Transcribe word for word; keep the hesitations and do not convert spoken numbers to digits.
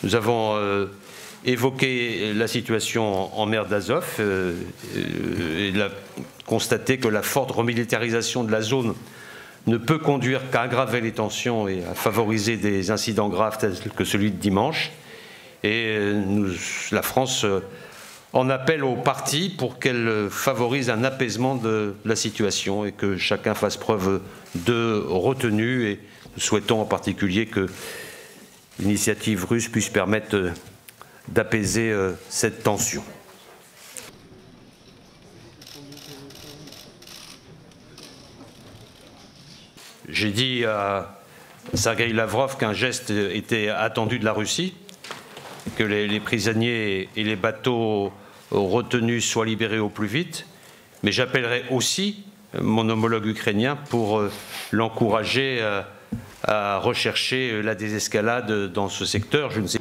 Nous avons euh, évoqué la situation en mer d'Azov euh, et la, constaté que la forte remilitarisation de la zone ne peut conduire qu'à aggraver les tensions et à favoriser des incidents graves tels que celui de dimanche. Et nous, la France en appelle aux parties pour qu'elle favorise un apaisement de la situation et que chacun fasse preuve de retenue. Et nous souhaitons en particulier que l'initiative russe puisse permettre d'apaiser cette tension. J'ai dit à Sergueï Lavrov qu'un geste était attendu de la Russie, que les, les prisonniers et les bateaux retenus soient libérés au plus vite, mais j'appellerai aussi mon homologue ukrainien pour l'encourager à, à rechercher la désescalade dans ce secteur. Je ne sais